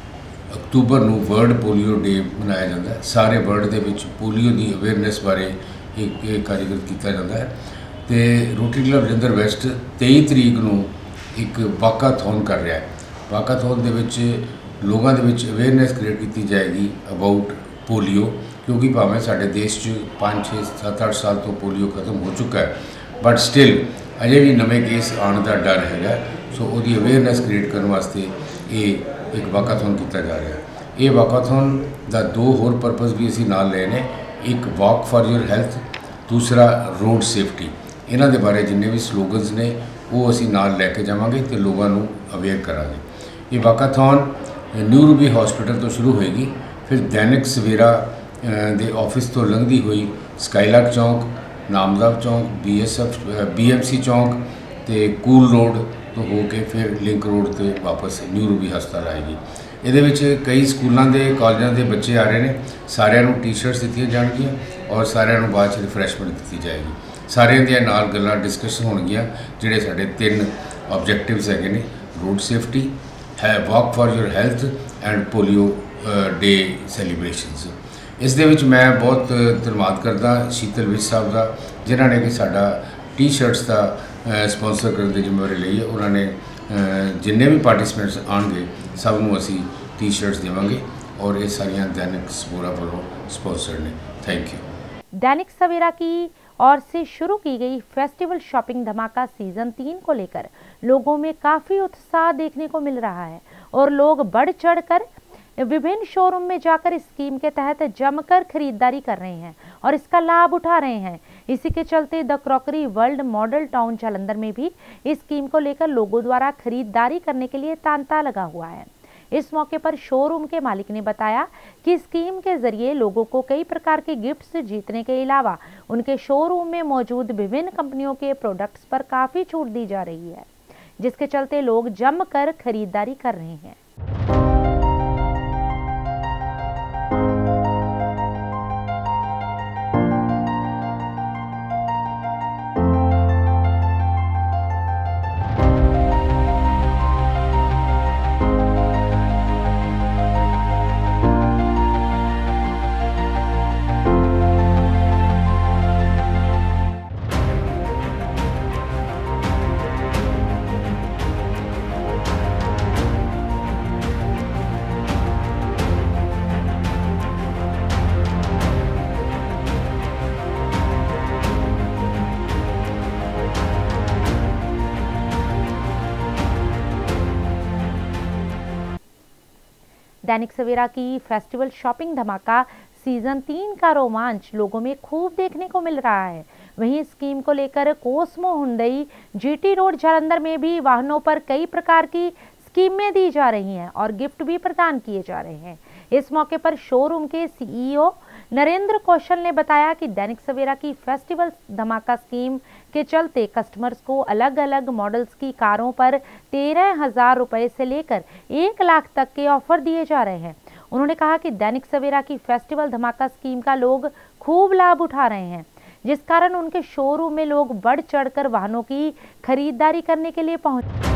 ਅਕਤੂਬਰ ਨੂੰ ਵਰਲਡ ਪੋਲੀਓ ਡੇ ਮਨਾਇਆ ਜਾਂਦਾ ਹੈ। ਸਾਰੇ ਵਰਲਡ ਦੇ ਵਿੱਚ ਪੋਲੀਓ ਦੀ ਅਵੇਅਰਨੈਸ ਬਾਰੇ ਇਹ ਕਾਰਜਕ੍ਰਮ ਕੀਤਾ ਜਾਂਦਾ ਹੈ ਤੇ ਰੋਟਰੀ ਕਲੱਬ ਜਲੰਧਰ ਵੈਸਟ 23 ਤਰੀਕ ਨੂੰ ਇੱਕ ਵਾਕਾਥੌਨ ਕਰ ਰਿਹਾ ਹੈ। ਵਾਕਾਥੌਨ ਦੇ ਵਿੱਚ ਲੋਕਾਂ ਦੇ ਵਿੱਚ ਅਵੇਅਰਨੈਸ ਕ੍ਰੀਏਟ ਕੀਤੀ ਜਾਏਗੀ ਅਬਾਊਟ ਪੋਲੀਓ, ਕਿਉਂਕਿ ਭਾਵੇਂ ਸਾਡੇ ਦੇਸ਼ 'ਚ 5, 6, 7, 8 ਸਾਲ ਤੋਂ ਪੋਲੀਓ ਖਤਮ ਹੋ ਚੁੱਕਾ ਹੈ, ਬਟ ਸਟਿਲ ਅਜੇ ਵੀ ਨਵੇਂ ਕੇਸ ਆਉਣ ਦਾ ਡਰ ਹੈਗਾ। ਸੋ ਉਹਦੀ ਅਵੇਅਰਨੈਸ ਕ੍ਰੀਏਟ ਕਰਨ ਵਾਸਤੇ ਇਹ ਇੱਕ ਵਾਕਾਥੌਨ ਕੀਤਾ ਜਾ ਰਿਹਾ। ਇਹ ਵਾਕਾਥੌਨ ਦਾ 2 ਹੋਰ ਪਰਪਸ ਵੀ ਅਸੀਂ ਨਾਲ ਲਏ ਨੇ, ਇੱਕ ਵਾਕ ਫਾਰ ਯੂਰ ਹੈਲਥ, ਦੂਸਰਾ ਰੋਡ ਸੇਫਟੀ। ਇਹਨਾਂ ਦੇ ਬਾਰੇ ਜਿੰਨੇ ਵੀ ਸਲੋਗਨਸ ਨੇ ਉਹ ਅਸੀਂ ਨਾਲ ਲੈ ਕੇ ਜਾਵਾਂਗੇ ਤੇ ਲੋਕਾਂ ਨੂੰ ਅਵੇਅਰ ਕਰਾਂਗੇ। ਇਹ ਵਾਕਾਥੌਨ ਨਿਊ ਰੂਬੀ ਹਸਪੀਟਲ ਤੋਂ ਸ਼ੁਰੂ ਹੋਏਗੀ, ਫਿਰ ਦੈਨਿਕ ਸਵੇਰਾ ਦੇ ਆਫਿਸ ਤੋਂ ਲੰਘਦੀ ਹੋਈ ਸਕਾਈਲਾਰਕ ਚੌਂਕ, ਨਾਮਦਾਵ ਚੌਂਕ, BMC ਚੌਂਕ ਤੇ ਕੂਲ ਰੋਡ ਤੋਂ ਹੋ ਕੇ ਫਿਰ ਲਿੰਕ ਰੋਡ ਤੇ ਵਾਪਸ ਨਿਊ ਰੂਬੀ ਹਸਪਤਾਲ ਆਏਗੀ। ਇਹਦੇ ਵਿੱਚ ਕਈ ਸਕੂਲਾਂ ਦੇ ਕਾਲਜਾਂ ਦੇ ਬੱਚੇ ਆ ਰਹੇ ਨੇ, ਸਾਰਿਆਂ ਨੂੰ ਟੀ-ਸ਼ਰਟਸ ਦਿੱਤੀਆਂ ਜਾਣਗੀਆਂ ਔਰ ਸਾਰਿਆਂ ਨੂੰ ਬਾਅਦ 'ਚ ਰਿਫਰੈਸ਼ਮੈਂਟ ਦਿੱਤੀ ਜਾਏਗੀ। ਸਾਰਿਆਂ ਦੀਆਂ ਨਾਲ ਗੱਲਾਂ ਡਿਸਕਸ਼ਨ ਹੋਣਗੀਆਂ। ਜਿਹੜੇ ਸਾਡੇ 3 ਆਬਜੈਕਟਿਵਸ ਹੈਗੇ ਨੇ, ਰੋਡ ਸੇਫਟੀ ਹੈ, walk for your health and polio day celebrations. ਇਸ ਦੇ ਵਿੱਚ ਮੈਂ ਬਹੁਤ ਧੰਨਵਾਦ ਕਰਦਾ ਸ਼ੀਤਲ ਵਿਜ ਸਾਹਿਬ ਦਾ, ਜਿਨ੍ਹਾਂ ਨੇ ਕਿ ਸਾਡਾ ਟੀ-ਸ਼ਰਟਸ ਦਾ ਸਪਾਂਸਰ ਕਰਨ ਦੀ ਜ਼ਿੰਮੇਵਾਰੀ ਲਈ ਹੈ। ਉਹਨਾਂ ਨੇ ਜਿੰਨੇ ਵੀ ਪਾਰਟਿਸਪੈਂਟਸ ਆਉਣਗੇ ਸਭ ਨੂੰ ਅਸੀਂ टी-शर्ट्स देवांगे और ये सारियां दैनिक सवेरा वालों स्पॉन्सर्ड ने। Thank you. दैनिक सवेरा की ओर से शुरू की गई फेस्टिवल शॉपिंग धमाका सीजन 3 को लेकर लोगों में काफी उत्साह देखने को मिल रहा है और लोग बढ़ चढ़कर विभिन्न शोरूम में जाकर इस स्कीम के तहत जमकर खरीदारी कर रहे हैं और इसका लाभ उठा रहे हैं। इसी के चलते the crockery world model town Jalandhar में भी इस स्कीम को लेकर लोगों द्वारा खरीदारी करने के लिए तांता लगा हुआ है। इस मौके पर शोरूम के मालिक ने बताया कि स्कीम के जरिए लोगों को कई प्रकार के गिफ्ट्स जीतने के अलावा उनके शोरूम में मौजूद विभिन्न कंपनियों के प्रोडक्ट्स पर काफी छूट दी जा रही है, जिसके चलते लोग जमकर खरीदारी कर रहे हैं। दैनिक सवेरा की फेस्टिवल शॉपिंग धमाका सीजन 3 का रोमांच लोगों में खूब देखने को मिल रहा है। वहीं स्कीम को लेकर Cosmo Hyundai GT road Jalandhar में भी वाहनों पर कई प्रकार की स्कीमें दी जा रही हैं और गिफ्ट भी प्रदान किए जा रहे हैं। इस मौके पर शोरूम के CEO नरेंद्र कौशल ने बताया कि दैनिक सवेरा की फेस्टिवल धमाका स्कीम के चलते कस्टमर्स को अलग अलग मॉडल्स की कारों पर 13,000 रुपए से लेकर 1 लाख तक के ऑफर दिए जा रहे हैं। उन्होंने कहा कि दैनिक सवेरा की फेस्टिवल धमाका स्कीम का लोग खूब लाभ उठा रहे हैं, जिस कारण उनके शोरूम में लोग बढ़ चढ़कर वाहनों की खरीदारी करने के लिए पहुंचे।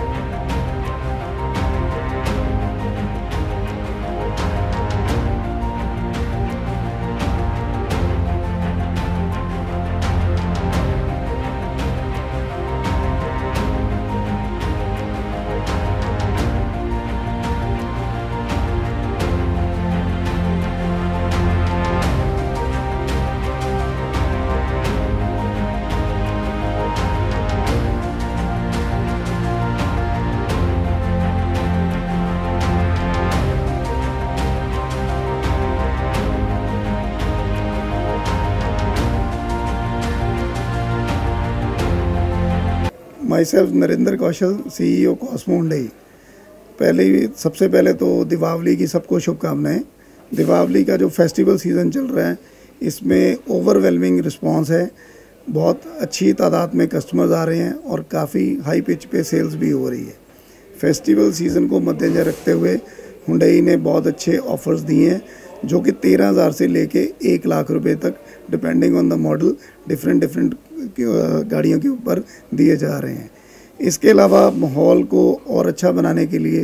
Myself Narendra Kaushal, CEO Cosmo Hyundai. सबसे पहले तो दीपावली की सबको शुभकामनाएं। दीपावली का जो फेस्टिवल सीज़न चल रहा है इसमें ओवरवेलमिंग रिस्पांस है, बहुत अच्छी तादाद में कस्टमर्स आ रहे हैं और काफ़ी हाई पिच पे सेल्स भी हो रही है। फेस्टिवल सीज़न को मद्देनजर रखते हुए हुंडई ने बहुत अच्छे ऑफर्स दिए हैं जो कि 13,000 से लेके 1 लाख रुपए तक depending on the model different गाड़ियों के ऊपर दिए जा रहे हैं। इसके अलावा माहौल को और अच्छा बनाने के लिए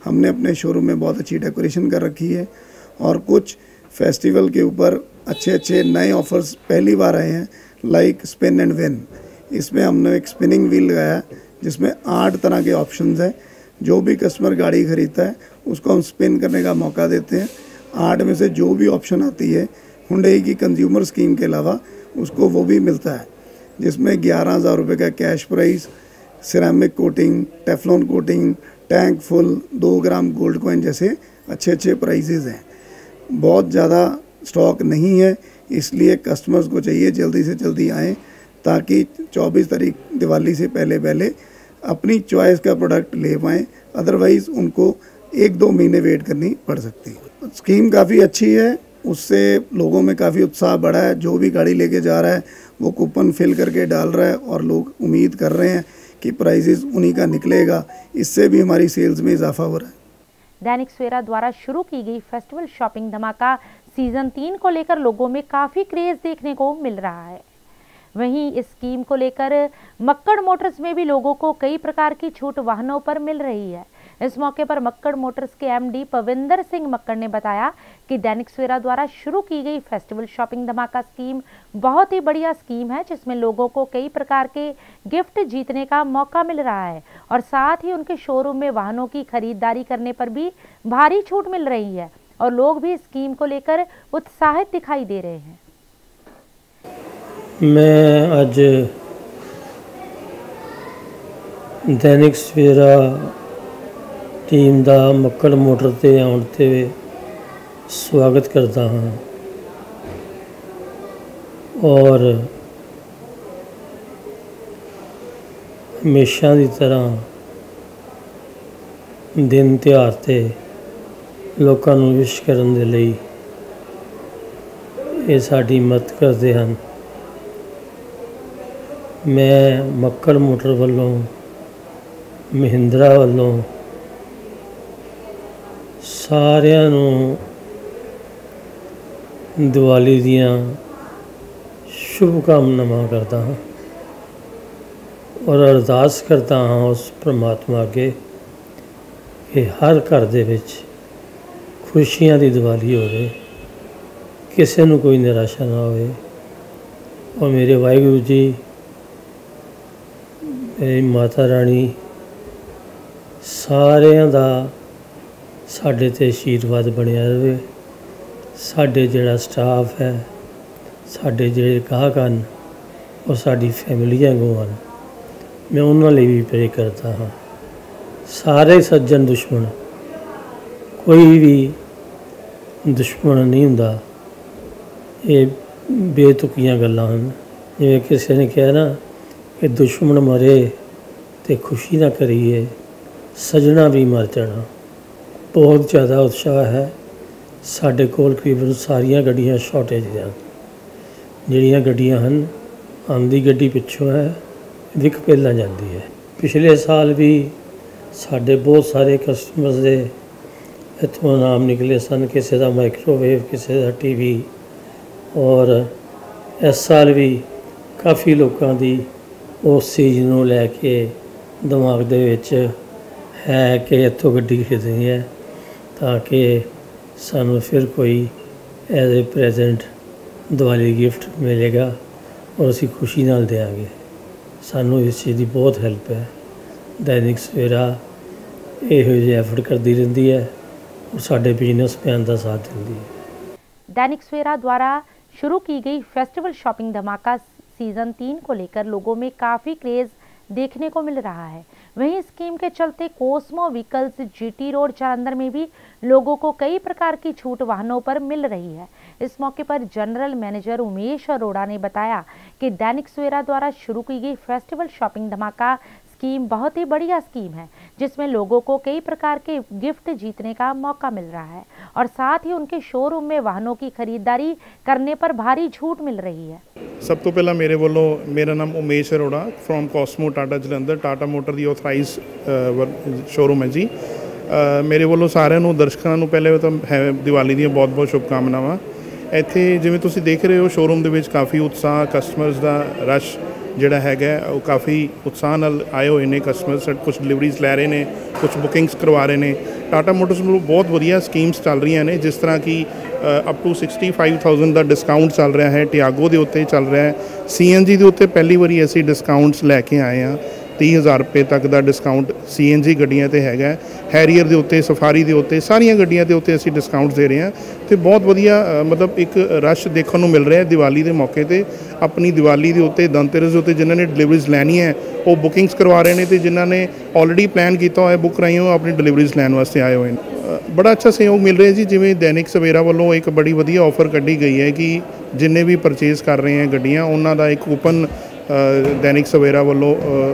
हमने अपने शोरूम में बहुत अच्छी डेकोरेशन कर रखी है और कुछ फेस्टिवल के ऊपर अच्छे अच्छे नए ऑफर्स पहली बार आए हैं, लाइक स्पिन एंड विन। इसमें हमने एक स्पिनिंग व्हील लगाया जिसमें 8 तरह के ऑप्शंस हैं। जो भी कस्टमर गाड़ी खरीदता है उसको हम स्पिन करने का मौका देते हैं। 8 में से जो भी ऑप्शन आती है हुंडई की कंज्यूमर स्कीम के अलावा उसको वो भी मिलता है, जिसमें 11,000 रुपये का cash price, ceramic coating, Teflon coating, tank full, 2 gram gold coin जैसे अच्छे अच्छे प्राइजेज़ हैं। बहुत ज़्यादा स्टॉक नहीं है, इसलिए कस्टमर्स को चाहिए जल्दी से जल्दी आएँ ताकि 24 तारीख दिवाली से पहले पहले अपनी चॉइस का प्रोडक्ट ले पाएँ, अदरवाइज़ उनको 1-2 महीने वेट करनी पड़ सकती है। स्कीम काफ़ी अच्छी है, उससे लोगों में काफ़ी उत्साह बढ़ा है। जो भी गाड़ी लेके जा रहा है वो कूपन फिल करके डाल रहा है और लोग उम्मीद कर रहे हैं कि प्राइजेस उन्हीं का निकलेगा, इससे भी हमारी सेल्स में इजाफा हो रहा है। दैनिक सवेरा द्वारा शुरू की गई फेस्टिवल शॉपिंग धमाका सीजन 3 को लेकर लोगों में काफ़ी क्रेज़ देखने को मिल रहा है। वहीं इस स्कीम को लेकर मक्कड़ मोटर्स में भी लोगों को कई प्रकार की छूट वाहनों पर मिल रही है। इस मौके पर मक्कड़ मोटर्स के एमडी पविंदर सिंह मक्कड़ ने बताया कि दैनिक सवेरा द्वारा शुरू की गई फेस्टिवल शॉपिंग धमाका स्कीम बहुत ही बढ़िया स्कीम है, जिसमें लोगों को कई प्रकार के गिफ्ट जीतने का मौका मिल रहा है और साथ ही उनके शोरूम में वाहनों की खरीदारी करने पर भी भारी छूट मिल रही है और लोग भी इस स्कीम को लेकर उत्साहित दिखाई दे रहे हैं। मैं आज दैनिक सवेरा टीम का मक्कड़ मोटर ते आउण ते स्वागत करता हाँ और हमेशा की तरह दिन त्यौहार ते लोकां नूं विश करन दे लई ये साडी मदद करते हैं। मैं मक्कड़ मोटर वालों, महिंद्रा वालों सारिਆਂ ਨੂੰ दिवाली ਦੀਆਂ शुभकामनावां करता हाँ और अरदास करता हाँ उस परमात्मा अगे कि हर घर दे विच खुशियां दी दिवाली होवे, किसी नूं कोई निराशा ना होवे और मेरे वाहिगुरू जी, मेरी माता रानी सारिਆਂ दा साढ़े ते आशीर्वाद बनिया रहे। साढ़े जिहड़ा स्टाफ है, साढ़े जिहड़े गाहक हैं और साड़ी फैमिली वांगू हैं, मैं उन्हां लई भी प्रे करता हाँ। सारे सज्जन दुश्मन, कोई भी दुश्मन नहीं हुंदा, ये बेतुकियां गल्लां हन। जिवें किसी ने कहा ना कि दुश्मन मरे तो खुशी ना करिए, सजना भी मर जाना। बहुत ज़्यादा उत्साह है। साढ़े कोल करीबन सारिया गड्डियां शॉर्टेज हैं, जिहड़ियां गड्डियां हैं आंदी गड्डी पिछों है, विक पहला जाती है। पिछले साल भी साढ़े बहुत सारे कस्टमर्स दे इत्थों नाम निकले सन, किसी का माइक्रोवेव, किसी का टीवी और इस साल भी काफ़ी लोगों की उस चीज़ नूं लैके दिमाग दे विच है कि इत्थों गड्डी खरीदनी है ताकि सानू फिर कोई as a present Diwali gift मिलेगा और असी खुशी नाल देंगे। सानू इस चीज़ की बहुत हेल्प है। दैनिक सवेरा इहो जिहे एफर्ट करती रहती है और साडे बिजनेस मैन का साथ देती है। दैनिक सवेरा द्वारा शुरू की गई फेस्टिवल शॉपिंग धमाका सीजन 3 को लेकर लोगों में काफ़ी क्रेज़ देखने को मिल रहा है। वहीं स्कीम के चलते Cosmo vehicles GT road Jalandhar में भी लोगों को कई प्रकार की छूट वाहनों पर मिल रही है। इस मौके पर जनरल मैनेजर उमेश अरोड़ा ने बताया कि दैनिक सवेरा द्वारा शुरू की गई फेस्टिवल शॉपिंग धमाका स्कीम बहुत ही बढ़िया स्कीम है, जिसमें लोगों को कई प्रकार के गिफ्ट जीतने का मौका मिल रहा है और साथ ही उनके शोरूम में वाहनों की खरीदारी करने पर भारी छूट मिल रही है। सब तो पहला मेरे वालों, मेरा नाम Umesh Arora from Cosmo Tata Jalandhar, Tata motor की ऑथराइज शोरूम है जी। मेरे वालों साਰਿਆਂ ਨੂੰ ਦਰਸ਼ਕਾਂ ਨੂੰ ਪਹਿਲੇ ਤਾਂ ਹੈ ਦੀਵਾਲੀ ਦੀਆਂ ਬਹੁਤ-ਬਹੁਤ ਸ਼ੁਭਕਾਮਨਾਵਾਂ। ਇੱਥੇ ਜਿਵੇਂ ਤੁਸੀਂ ਦੇਖ ਰਹੇ ਹੋ ਸ਼ੋਰੂਮ ਦੇ ਵਿੱਚ ਕਾਫੀ ਉਤਸ਼ਾਹ, ਕਸਟਮਰਸ ਦਾ ਰਸ਼ ਜਿਹੜਾ ਹੈਗਾ ਉਹ ਕਾਫੀ ਉਤਸ਼ਾਹ ਨਾਲ ਆਏ ਹੋਏ ਨੇ। ਕਸਟਮਰਸ ਕੁਝ ਡਿਲੀਵਰੀਜ਼ ਲੈ ਰਹੇ ਨੇ, कुछ बुकिंग्स करवा रहे हैं। टाटा मोटर्स ਵੱਲੋਂ बहुत वधिया स्कीम्स चल रही ने, जिस तरह कि अप टू 65,000 का डिस्काउंट चल रहा है, टियागो के उत्ते चल रहा है, CNG के उत्ते पहली बारी असी डिस्काउंट्स लैके आए हैं। 30,000 रुपये तक का डिस्काउंट CNG गड्डियां ते हैगा, हैरियर के उत्ते, सफारी के उत्ते, सारिया गड्डियां के उत्ते असी डिस्काउंट दे रहे हैं। तो बहुत वधिया मतलब एक रश देखने को मिल रहा है दिवाली के मौके पर। अपनी दिवाली के उत्ते, धनतेरस के उत्ते जिन्होंने डिलीवरीज लैनी है वो बुकिंग्स करवा रहे हैं, तो जिन्होंने ऑलरेडी प्लान किया हुआ है बुक कराई हो अपनी डिलीवरीज लैन वास्ते आए हुए हैं। बड़ा अच्छा सहयोग मिल रहा है जी। जिमें दैनिक सवेरा वालों एक बड़ी वधिया ऑफर कढ़ी गई है कि जिन्हें भी परचेज़ कर रहे हैं गड्डियां उन्हों का एक कूपन दैनिक सवेरा वालों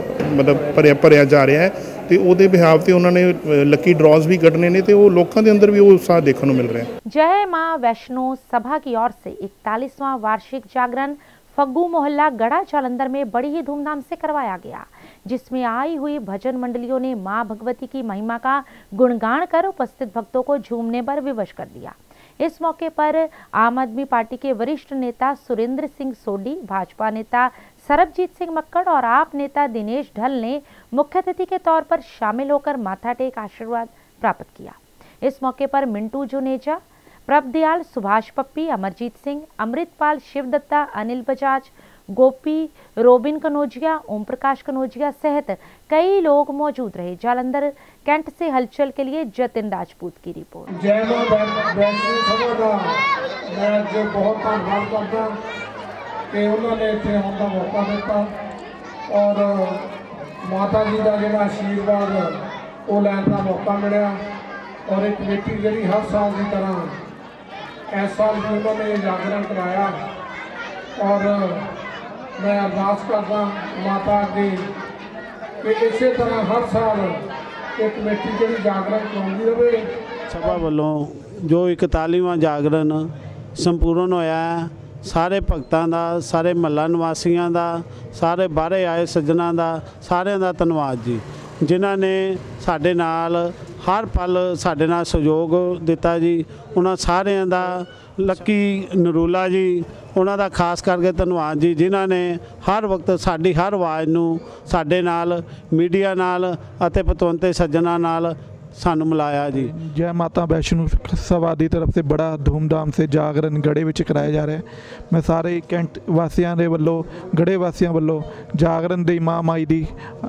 मतलब भरिया जा रहा है, तो वो बिहाव से उन्होंने लकी ड्रॉज भी कढ़ने ने, तो वो लोगों के अंदर भी वो उत्साह देखने को मिल रहा है। जय मां वैष्णो सभा की ओर से 41वां वार्षिक जागरण फग्गू मोहल्ला गड़ा जालंधर में बड़ी ही धूमधाम से करवाया गया, जिसमें आई हुई भजन मंडलियों ने मां भगवती की महिमा का गुणगान कर उपस्थित भक्तों को झूमने पर विवश कर दिया। इस मौके पर आम आदमी पार्टी के वरिष्ठ नेता सुरेंद्र सिंह सोडी, भाजपा नेता सरबजीत सिंह मक्कड़ और आप नेता दिनेश ढल ने मुख्य अतिथि के तौर पर शामिल होकर माथा टेक आशीर्वाद प्राप्त किया। इस मौके पर मिंटू जुनेजा, प्रभदयाल, सुभाष पप्पी, अमरजीत सिंह, अमृतपाल, शिवदत्ता, अनिल बजाज, गोपी, रोबिन कनौजिया, ओम प्रकाश कनौजिया सहित कई लोग मौजूद रहे। जालंधर कैंट से हलचल के लिए जतिन राजपूत की रिपोर्ट। जय मां वैष्णो सभा का मैं जो बहुत धन्यवाद करता कि उन्होंने इतने आने का मौका दिता और माता जी का जो आशीर्वाद वो लैन का मौका मिला और एक कमेटी जी हर साल की तरह इस साल भी उन्होंने जागरण कराया और मैं अरदास करता माता अगे कि इस तरह हर साल एक कमेटी जी जागरण कराती रहे। सभा वालों जो 41वां जागरण संपूर्ण होया है, सारे भगतां दा, सारे महला निवासियों का, सारे बाहरे आए सज्जनों का सारिਆਂ ਦਾ धन्यवाद जी, जिन्हों ने साडे नाल हर पल साडे नाल सहयोग दिता जी। उन्होंने सारिਆਂ ਦਾ लक्की नरूला जी उन्हों का खास करके धन्यवाद जी, जिन्हों ने हर वक्त साड़ी हर आवाज़ नूं साडे नाल मीडिया नाल अते पतवंते सज्जनां नाल सानू मिलाया जी। जय माता वैष्णो सभा की तरफ से बड़ा धूमधाम से जागरण गड़े विच कराया जा रहा है। मैं सारे कैंट वासियों के वलों गड़े वासियों वलों जागरण दी मां माई दी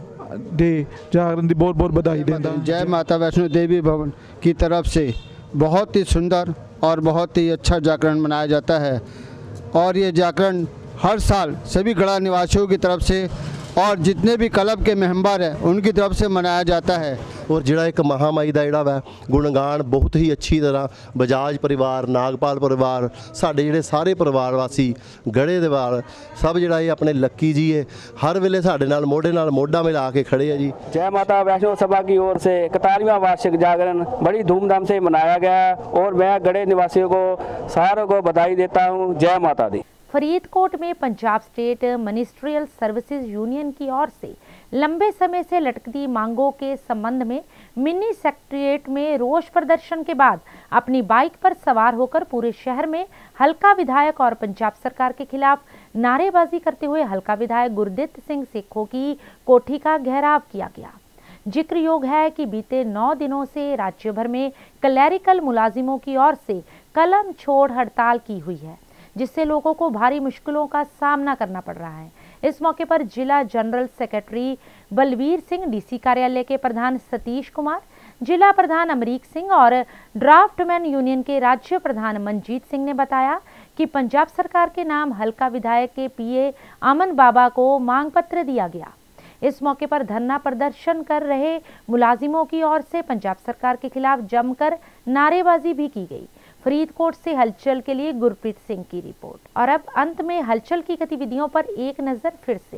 जागरण की बहुत बहुत बधाई देता। जय माता वैष्णो देवी भवन की तरफ से बहुत ही सुंदर और बहुत ही अच्छा जागरण मनाया जाता है और ये जागरण हर साल सभी गड़ा निवासियों की तरफ से और जितने भी क्लब के मेंबर हैं उनकी तरफ से मनाया जाता है। और जिहड़ा एक महामाई दा जिहड़ा वा गुणगान बहुत ही अच्छी तरह बजाज परिवार, नागपाल परिवार, साडे जिहड़े सारे परिवार वासी गड़े दे वाल सब जिहड़ा ये अपने लक्की जी है हर वेले साडे नाल मोढा मिला के खड़े हैं जी। जय माता वैष्णो सभा की ओर से 41वां वार्षिक जागरण बड़ी धूमधाम से मनाया गया और मैं गड़े निवासियों को सारों को बधाई देता हूँ। जय माता दी। फरीदकोट में Punjab state ministerial services union की ओर से लंबे समय से लटकती मांगों के संबंध में मिनी सेक्रेटेरिएट में रोष प्रदर्शन के बाद अपनी बाइक पर सवार होकर पूरे शहर में हल्का विधायक और पंजाब सरकार के खिलाफ नारेबाजी करते हुए हल्का विधायक गुरदित सिंह सेखों की कोठी का घेराव किया गया। जिक्र योग है कि बीते 9 दिनों से राज्य भर में क्लैरिकल मुलाजिमों की ओर से कलम छोड़ हड़ताल की हुई है, जिससे लोगों को भारी मुश्किलों का सामना करना पड़ रहा है। इस मौके पर जिला general secretary Balvir Singh, DC कार्यालय के प्रधान सतीश कुमार, जिला प्रधान अमरीक सिंह और ड्राफ्टमैन यूनियन के राज्य प्रधान मनजीत सिंह ने बताया कि पंजाब सरकार के नाम हल्का विधायक के पीए अमन बाबा को मांग पत्र दिया गया। इस मौके पर धरना प्रदर्शन कर रहे मुलाजिमों की ओर से पंजाब सरकार के खिलाफ जमकर नारेबाजी भी की गई। फरीदकोट से हलचल के लिए गुरप्रीत सिंह की रिपोर्ट। और अब अंत में हलचल की गतिविधियों पर एक नजर फिर से।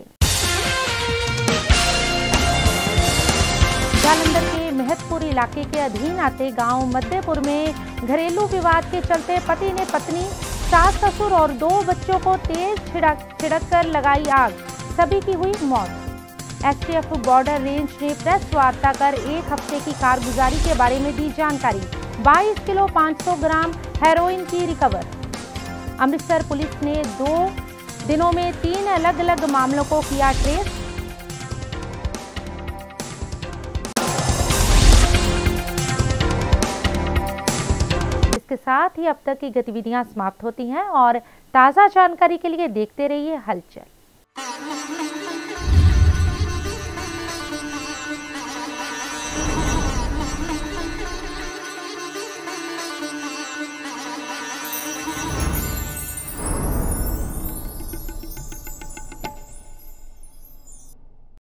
जालंधर के महतपुर इलाके के अधीन आते गांव मध्यपुर में घरेलू विवाद के चलते पति ने पत्नी, सास ससुर और 2 बच्चों को तेज छिड़क कर लगाई आग, सभी की हुई मौत। एसटीएफ बॉर्डर रेंज ने प्रेस वार्ता कर 1 हफ्ते की कारगुजारी के बारे में दी जानकारी। 22 किलो 500 ग्राम हेरोइन की रिकवर। अमृतसर पुलिस ने 2 दिनों में 3 अलग अलग मामलों को किया ट्रेस। के साथ ही अब तक की गतिविधियां समाप्त होती हैं और ताज़ा जानकारी के लिए देखते रहिए हलचल।